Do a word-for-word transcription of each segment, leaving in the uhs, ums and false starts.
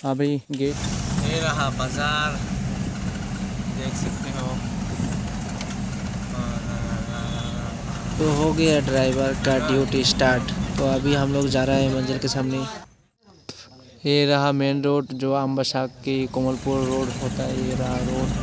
अभी गेट ये रहा बाजार, देख सकते हो। तो हो गया ड्राइवर का ड्यूटी स्टार्ट। तो अभी हम लोग जा रहे हैं मंजिल के सामने। ये रहा मेन रोड जो अम्बासाग की कोमलपुर रोड होता है, ये रहा रोड।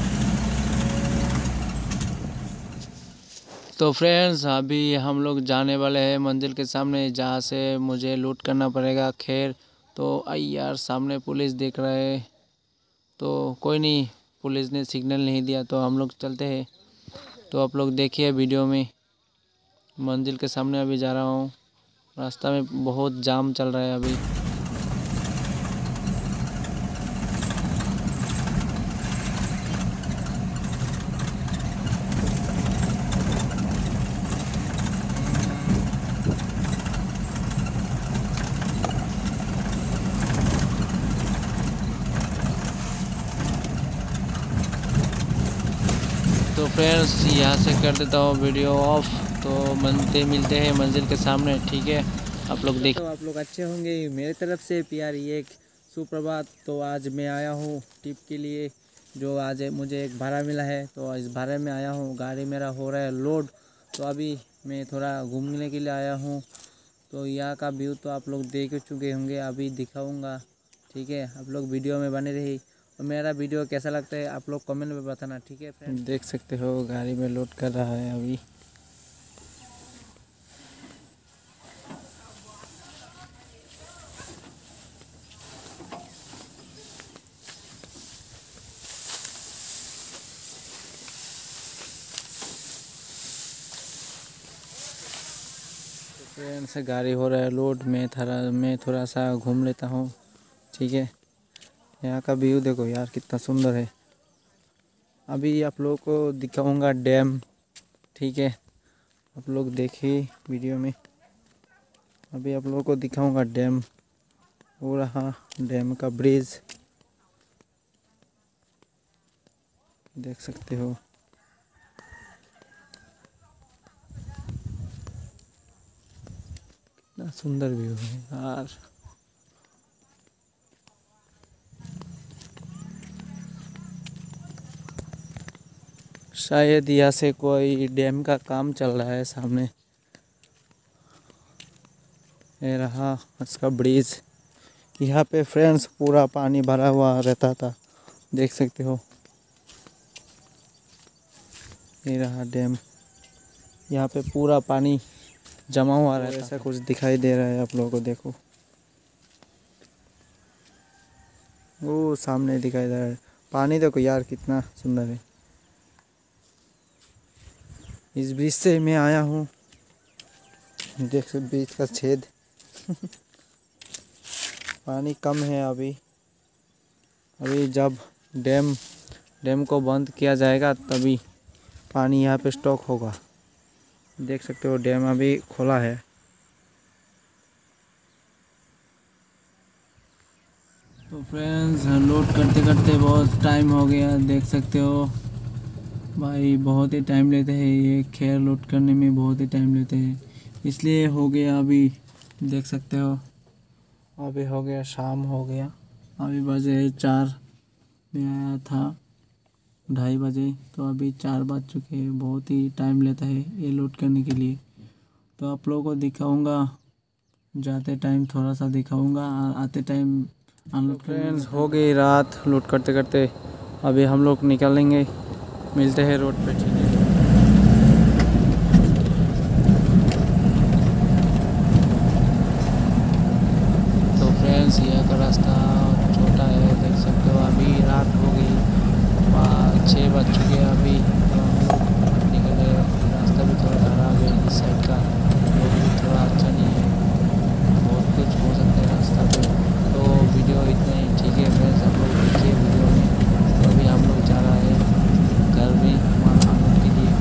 तो फ्रेंड्स अभी हम लोग जाने वाले हैं मंजिल के सामने, जहाँ से मुझे लूट करना पड़ेगा। खैर तो आई यार, सामने पुलिस देख रहा है, तो कोई नहीं, पुलिस ने सिग्नल नहीं दिया तो हम लोग चलते हैं। तो आप लोग देखिए वीडियो में। मंजिल के सामने अभी जा रहा हूँ, रास्ता में बहुत जाम चल रहा है अभी। तो फ्रेंड्स यहाँ से कर देता हूँ वीडियो ऑफ। तो मिलते मिलते हैं मंजिल के सामने, ठीक है। आप लोग देख, तो आप लोग अच्छे होंगे। मेरी तरफ से प्यारी एक सुप्रभात। तो आज मैं आया हूँ टिप के लिए, जो आज मुझे एक भाड़ा मिला है, तो इस भाड़े में आया हूँ। गाड़ी मेरा हो रहा है लोड, तो अभी मैं थोड़ा घूमने के लिए आया हूँ। तो यहाँ का व्यू तो आप लोग देख चुके होंगे, अभी दिखाऊँगा, ठीक है। आप लोग वीडियो में बने रही। और मेरा वीडियो कैसा लगता है आप लोग कमेंट में बताना, ठीक है फ्रेंड। देख सकते हो गाड़ी में लोड कर रहा है अभी। ट्रेन से गाड़ी हो रहा है लोड में, थोड़ा मैं थोड़ा सा घूम लेता हूँ, ठीक है। यहाँ का व्यू देखो यार कितना सुंदर है। अभी आप लोगों को दिखाऊंगा डैम, ठीक है। आप लोग देखिए वीडियो में। अभी आप लोगों को दिखाऊंगा डैम, वो रहा डैम का ब्रिज, देख सकते हो। कितना सुंदर व्यू है यार। शायद यहाँ से कोई डैम का काम चल रहा है सामने। ये रहा इसका ब्रिज। यहाँ पे फ्रेंड्स पूरा पानी भरा हुआ रहता था, देख सकते हो। ये रहा डैम, यहाँ पे पूरा पानी जमा हुआ रहता है। ऐसा कुछ दिखाई दे रहा है आप लोगों को, देखो वो सामने दिखाई दे रहा है। पानी देखो यार कितना सुंदर है। इस ब्रिज से मैं आया हूँ, देख सकते ब्रिज का छेद। पानी कम है अभी। अभी जब डैम डैम को बंद किया जाएगा तभी पानी यहाँ पे स्टॉक होगा। देख सकते हो डैम अभी खोला है। तो फ्रेंड्स लोड करते करते बहुत टाइम हो गया, देख सकते हो भाई। बहुत ही टाइम लेते हैं ये खैर, लोड करने में बहुत ही टाइम लेते हैं, इसलिए हो गया अभी। देख सकते हो अभी हो गया, शाम हो गया। अभी बजे चार, मैं आया था ढाई बजे, तो अभी चार बज चुके हैं। बहुत ही टाइम लेता है ये लोड करने के लिए। तो आप लोगों को दिखाऊंगा, जाते टाइम थोड़ा सा दिखाऊंगा और आते टाइम अनलोड। फ्रेंड्स हो गई रात लोड करते करते, अभी हम लोग निकलेंगे, मिलते हैं रोड पे, ठीक है। तो फ्रेंड्स यहाँ का रास्ता छोटा है, देख सकते हो। अभी रात हो गई, छः बज चुके हैं अभी, तो हम लोग निकल गए। रास्ता भी थोड़ा खराब है इस साइड का, रोड भी थोड़ा अच्छा नहीं है, बहुत कुछ हो सकता है रास्ता पे। तो वीडियो इतना ही, ठीक है फ्रेंड्स। आप लोग देखिए वीडियो में। तो अभी हम लोग जा रहा है घर में माल अनलोड के लिए।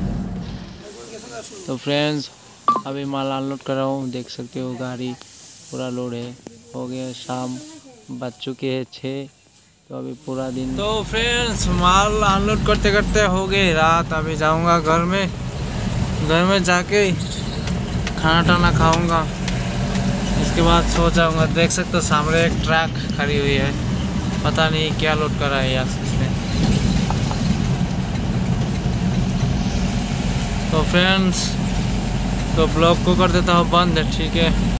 तो फ्रेंड्स अभी माल अनलोड कर रहा हूँ, देख सकते हो गाड़ी पूरा लोड है। हो गया शाम, बज चुके हैं छः, तो अभी पूरा दिन। तो फ्रेंड्स माल अनलोड करते करते हो गई रात। अभी जाऊंगा घर में, घर में जाके खाना टाना खाऊंगा। इसके बाद सो जाऊँगा। देख सकते हो सामने एक ट्रक खड़ी हुई है, पता नहीं क्या लोड कर रहा है यार इसमें। तो फ्रेंड्स, तो ब्लॉग को कर देता हूँ बंद, ठीक है।